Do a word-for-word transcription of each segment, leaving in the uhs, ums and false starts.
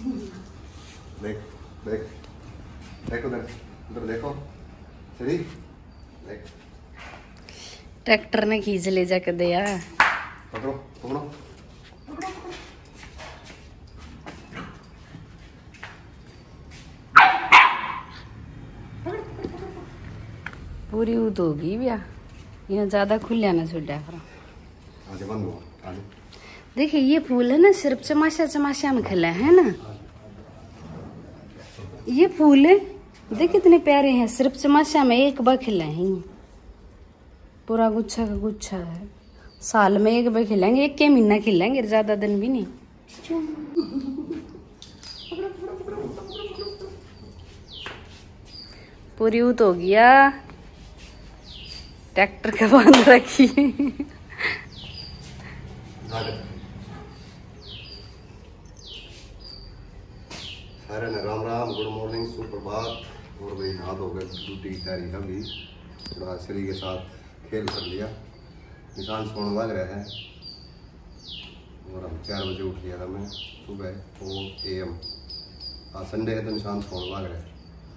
देख देख देख उधर उधर देखो सही देख। ट्रैक्टर ने खींच ले जाकर दिया। पकड़ो पकड़ो पूरी उत होगी भैया, यहाँ ज्यादा खुलिया ना छोड़ा। आगे बंद हो आगे। देखिए ये फूल है ना, सिर्फ चमाशा चमाशा में खिला है ना। ये फूल है देख कितने प्यारे हैं, सिर्फ चमाशा में एक बार खिला है। पूरा गुच्छा का गुच्छा है, साल में एक बार खिलाएंगे, एक के महीना खिलाएंगे, ज्यादा दिन भी नहीं। पूरी उत हो गया, ट्रैक्टर के बांध रखी। सारे ने राम राम, गुड मॉर्निंग, सुप्रभात। और भाई हाथ हो गए, ड्यूटी की तैयारी कर ली, थोड़ा श्री के साथ खेल कर लिया। निशान सोने लग रहे हैं और हम चार बजे उठ लिया था मैं सुबह फोर ए एम। आज संडे है तो निशान सोने लग रहे हैं।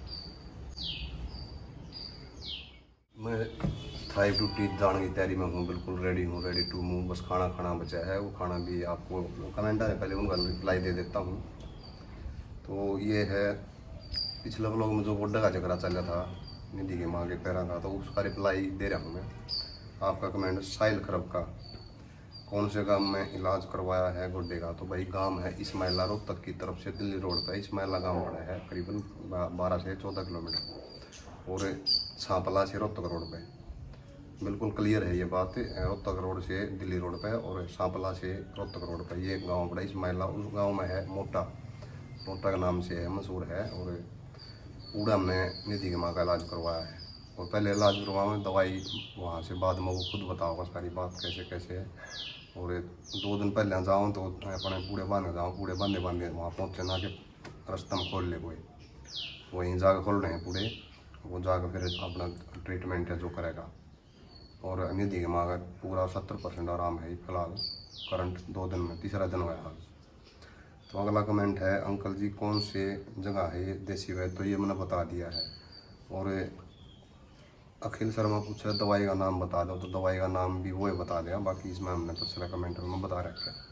मैं थाई ड्यूटी जाने की तैयारी में हूँ, बिल्कुल रेडी हूँ, रेडी टू मूव। बस खाना खाना बचा है, वो खाना भी आपको कमेंट है पहले उनका रिप्लाई दे देता हूँ। तो ये है पिछले व्लॉग में जो बॉर्डर का झगड़ा चला था निधि के माँ के पैरा का, तो उसका रिप्लाई दे रहा हूँ मैं। आपका कमेंट साहिल खरब का, कौन से गांव में इलाज करवाया है गुड्डे का? तो भाई गांव है इस्माइला, रोहतक की तरफ से दिल्ली रोड पर इस्माइला गांव पड़ा है, करीबन बारह से चौदह किलोमीटर। और छापला से रोहतक रोड पे, बिल्कुल क्लियर है ये बात। रोहतक रोड से दिल्ली रोड पे और छापला से रोहतक रोड पे ये गांव पड़ा इस्माइला। उस गांव में है मोटा, मोटा के नाम से है, मशहूर है। और पूरा में निधि की माँ का इलाज करवाया है। और पहले इलाज करवाऊँ दवाई वहाँ से, बाद में वो खुद बताओगा सारी बात कैसे कैसे है। और दो दिन पहले जाऊँ तो अपने पूरे बांधे जाऊँ, पूरे बांधे बांधे वहाँ पहुँचे ना के रास्ता में खोल ले कोई, वहीं जाकर खोल रहे हैं पूरे। वो जाकर फिर अपना ट्रीटमेंट है जो करेगा। और निधि की माँ का पूरा सत्तर परसेंट आराम है फिलहाल, करंट दो दिन में तीसरा दिन हुआ है आज। तो अगला कमेंट है, अंकल जी कौन से जगह है ये देसी वैद्य? तो ये मैंने बता दिया है। और अखिल शर्मा पूछा दवाई का नाम बता दो, तो दवाई का नाम भी वो बता देगा, बाकी इसमें हमने पिछले कमेंट में बता रखा है।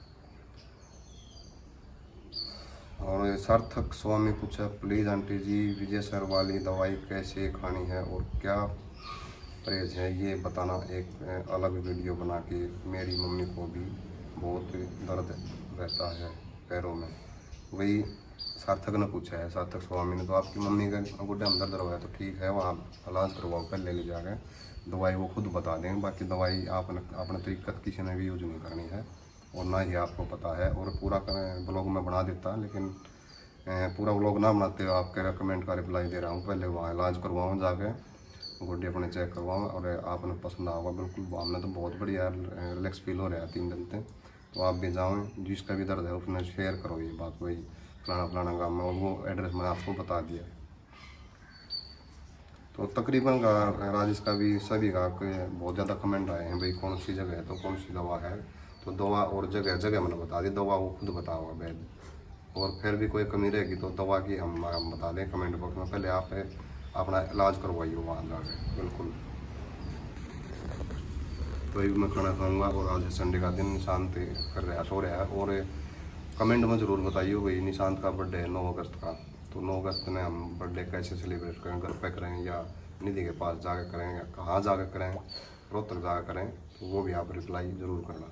और सार्थक स्वामी पूछा, please aunty ji Vijay sir वाली दवाई कैसे खानी है और क्या परहेज है ये बताना, एक अलग वीडियो बना के। मेरी मम्मी को भी बहुत दर्द रहता है पैरों में। वही सार्थक ने पूछा है, सार्थक स्वामी ने। तो आपकी मम्मी का गुड्डे में दर्द रहा है तो ठीक है, वहाँ इलाज करवाओ, पहले ले जाकर दवाई वो खुद बता देंगे। बाकी दवाई आपने अपने तरीक़त किसी ने भी यूज नहीं करनी है और ना ही आपको पता है। और पूरा ब्लॉग में बना देता, लेकिन पूरा ब्लॉग ना बनाते हो आप कह रहे कमेंट का रिप्लाई दे रहा हूँ। पहले वहाँ इलाज करवाऊँ जाके, गुड्डे अपने चेक करवाऊँ और आपने पसंद आएगा बिल्कुल। हमने तो बहुत बढ़िया रिलैक्स फील हो रहा है तीन दिन से। तो आप भी जाओ, जिसका भी दर्द है उसने शेयर करो ये बात, वही फलाना फलाना गाँव में, और वो एड्रेस मैंने आपको बता दिया। तो तकरीबन का राजेश का भी सभी का बहुत ज़्यादा कमेंट आए हैं, भाई कौन सी जगह है तो कौन सी दवा है। तो दवा और जगह जगह मैंने बता दी, दवा वो खुद बताओगा वैद्य। और फिर भी कोई कमी रहेगी तो दवा की हम हम बता दें कमेंट बॉक्स में। पहले आप अपना इलाज करवाइए वहाँ जाकर बिल्कुल। तो अभी मैं खाना खाऊंगा और आज संडे का दिन निशांत कर रहा है, सो रहा है। और कमेंट में ज़रूर बताइए भाई निशांत का बर्थडे है नौ अगस्त का, तो नौ अगस्त में हम बर्थडे कैसे सेलिब्रेट करें, घर पे करें या निधि के पास जाकर करें या कहाँ जाकर करें, रोहतक जाकर करें, तो वो भी आप रिप्लाई ज़रूर करना।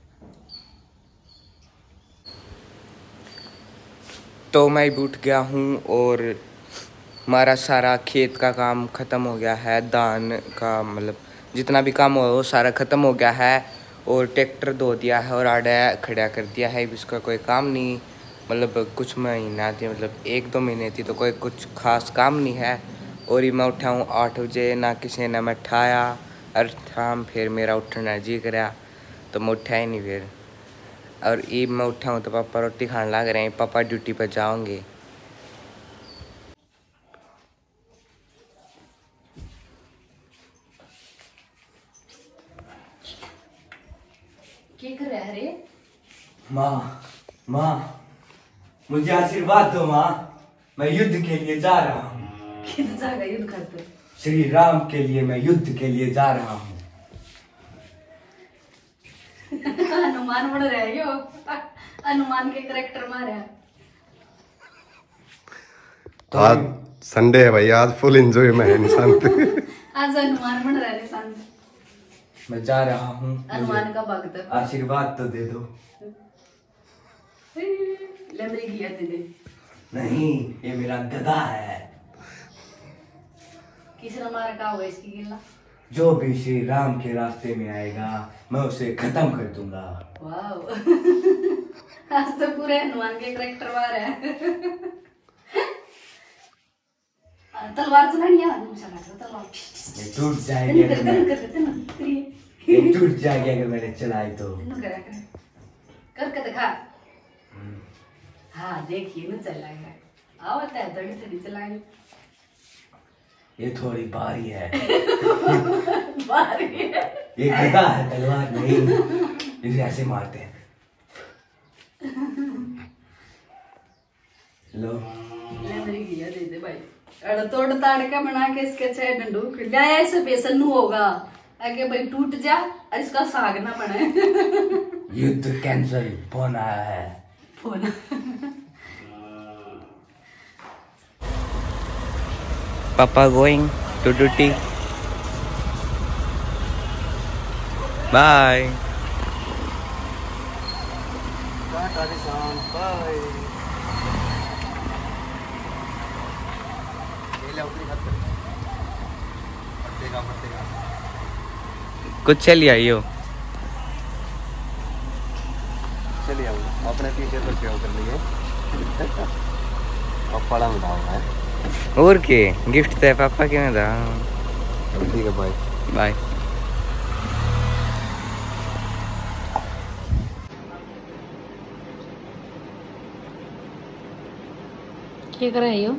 तो मैं भी उठ गया हूँ और हमारा सारा खेत का काम ख़त्म हो गया है, धान का मतलब जितना भी काम हो वो सारा ख़त्म हो गया है। और ट्रैक्टर धो दिया है और आड़ा खड़ा कर दिया है। इसका कोई काम नहीं, मतलब कुछ महीना थी, मतलब एक दो महीने थी, तो कोई कुछ खास काम नहीं है। और ये मैं उठा हूँ आठ बजे, ना किसी ने मैं उठाया और शाम फिर मेरा उठना जी करा तो मैं उठा ही नहीं फिर। और ये मैं उठा हूँ तो पापा रोटी खाने लग रहे हैं, पापा ड्यूटी पर जाओगे। क्या कर रहा है रे? माँ माँ मुझे आशीर्वाद दो माँ, मैं युद्ध के लिए जा रहा हूँ। किधर जाएगा युद्ध करते? श्री राम के लिए मैं युद्ध के लिए जा रहा हूँ। हनुमान बन रहा है यो, हनुमान के करेक्टर मारे हैं। तो आज संडे है भाई, आज फुल एंजॉय में है इंसान। आज हनुमान बन रहा है इंसान। मैं जा रहा हूँ, हनुमान का भक्त। आशीर्वाद तो दे दो। लमरी किया दे दे। नहीं, ये मेरा गधा है। किसने मारा का हुआ इसकी गिल्ला? जो भी श्री राम के रास्ते में आएगा मैं उसे खत्म कर दूंगा। वाह, आज तो पूरे हनुमान के करेक्टर मार है। तलवार चलानी है, तलवार ये टूट जाएगी अगर मैं ये टूट जाएगी अगर मैंने चलाई तो। कर के दिखा। हाँ देखिए ना चलाएगा, आवता है थोड़ी थोड़ी चलाएंगे। ये थोड़ी भारी है। भारी है, ये गधा है, तलवार नहीं। इसे ऐसे मारते हैं। लो ले मेरी घिया दे दे भाई। अड़ तोड़ ताड़ का बना के इसके छह डंडू ले ऐसे बेसन नु होगा आगे भाई, टूट जा और इसका साग ना बने। युद्ध कैंसिल, फोन आया है। फोन पापा going to duty. Bye bye. कुछ चलिए आइयो। चलिए अपने पीछे तो क्या कर लिए। अब पड़ा में डालना है और के गिफ्ट थे पापा के में था। ठीक है बाय बाय। क्या कर रहे हो?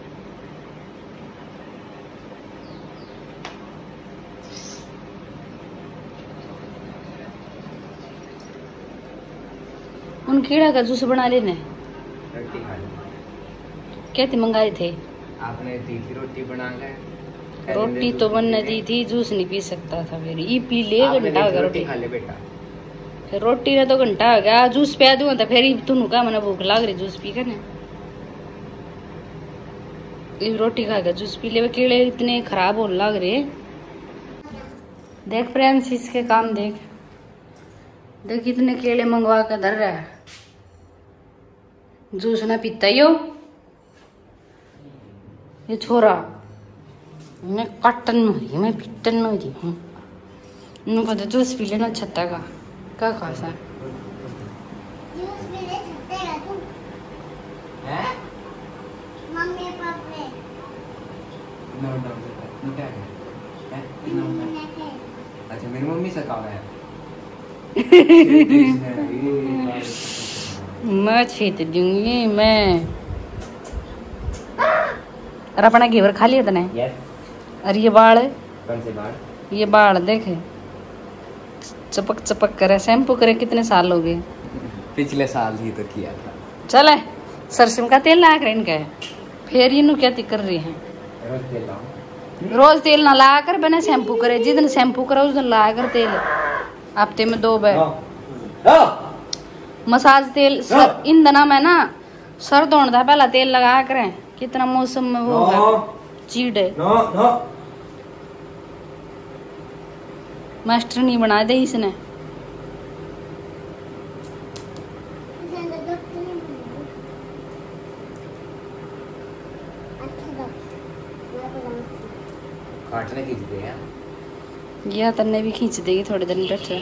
उन कीड़ा का जूस बना लेने। रोटी खा लो। क्या थी मंगाए थे? आपने दी थी रोटी बना कर। रोटी तो बनने दी थी, जूस नहीं पी सकता था। फिर ये पी ले घंटा हो गया रोटी खा ले बेटा। फिर रोटी ने तो घंटा हो गया, जूस पिया दूंगा तो फिर तुम का मैंने भूख लाग रही, जूस पी कर ने रोटी खा गया जूस पी ले। कीड़े इतने खराब हो लग रहे। देख फ्रेंड्स इसके काम देख देख इतने केले मंगवा कर धर रहा है। जूस ना पीता यो ये छोरा। मैं कट्टन में हुई, मैं पिट्टन में हुई हूँ। मैं पता जूस पी लेना छत्ता का क्या खासा जूस पी ले सकते हैं तुम? हैं? Mummy papa no no no क्या है? हैं? No no. अच्छा मेरी मम्मी से कहा है। मैं छीत दूंगी मैं। और अपना घेवर खा लिया तने? यस। और ये बाल, कौन से बाल? ये बाल देखे चपक चपक करे। शैम्पू करे कितने साल हो गए? पिछले साल ही तो किया था। चले सरसों का तेल ला कर इनका फिर इनू क्या कर रही है। रोज तेल लाऊं? रोज तेल ना ला कर बने शैम्पू करे। जिस दिन शैम्पू करो उस दिन ला कर तेल, हफ्ते में दो बार। मसाज तेल सर इन दिनों में ना सर धोने था पहला तेल लगा करें। कितना मौसम में वो चीड़ है। No no. मास्टर नहीं बना दे इसने। काटने खींच दे यार। यह तन्ने भी खींच देगी थोड़े दिन बैठे।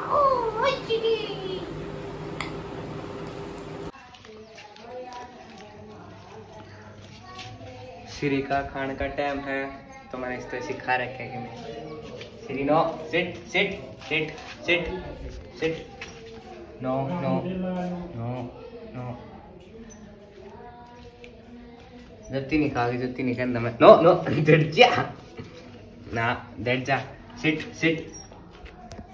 श्री का खाने का टाइम है तो मैंने इस तरह सिखा रखे कि मैं श्री no sit sit sit sit sit no no no no. जत्ती नहीं खाओगी जत्ती नहीं करना मैं। नो नो बैठ जा ना बैठ जा। Sit sit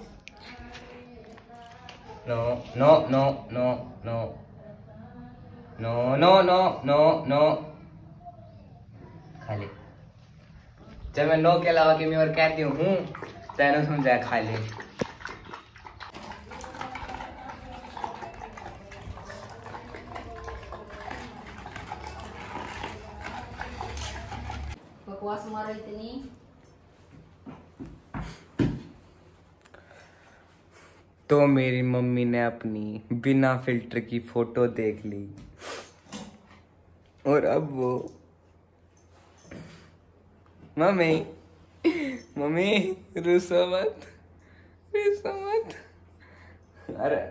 no no no no no no no no no no खा ले। जब मैं नो के अलावा कि मैं और कहती हूँ तेरे सुन जाए खा ले। बकवास मारा इतनी। तो मेरी मम्मी ने अपनी बिना फिल्टर की फोटो देख ली और अब वो मम्मी मम्मी रुसो मत रुसो मत। अरे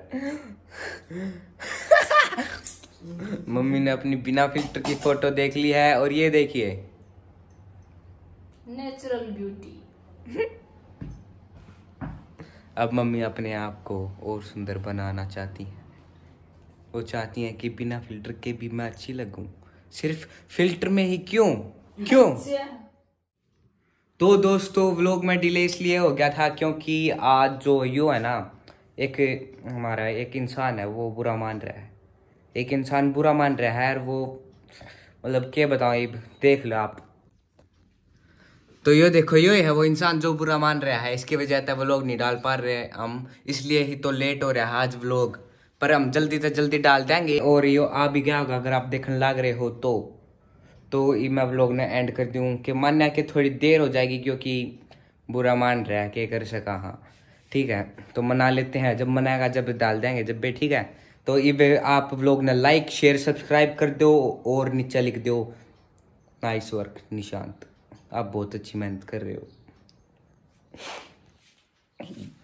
मम्मी ने अपनी बिना फिल्टर की फोटो देख ली है और ये देखिए नेचुरल ब्यूटी। अब मम्मी अपने आप को और सुंदर बनाना चाहती हैं। वो चाहती हैं कि बिना फिल्टर के भी मैं अच्छी लगूं, सिर्फ फिल्टर में ही क्यों क्यों। तो दोस्तों व्लॉग में डिले इसलिए हो गया था क्योंकि आज जो यो है ना, एक हमारा एक इंसान है वो बुरा मान रहा है। एक इंसान बुरा मान रहा है और वो मतलब क्या बताऊं, ये देख लो आप। तो यो देखो यो है वो इंसान जो बुरा मान रहा है। इसकी वजह से व्लॉग नहीं डाल पा रहे हम, इसलिए ही तो लेट हो रहा है आज व्लॉग, पर हम जल्दी से जल्दी डाल देंगे। और यो आ भी गया होगा अगर आप देखने लग रहे हो तो तो ये मैं व्लॉग ने एंड कर दूँ कि मानना कि थोड़ी देर हो जाएगी क्योंकि बुरा मान रहा है, क्या कर सका। हाँ ठीक है, तो मना लेते हैं, जब मनाएगा जब डाल देंगे जब भी। ठीक है, तो ये आप व्लॉग ने लाइक शेयर सब्सक्राइब कर दो और नीचे लिख दो नाइस वर्क निशांत, आप बहुत अच्छी मेहनत कर रहे हो।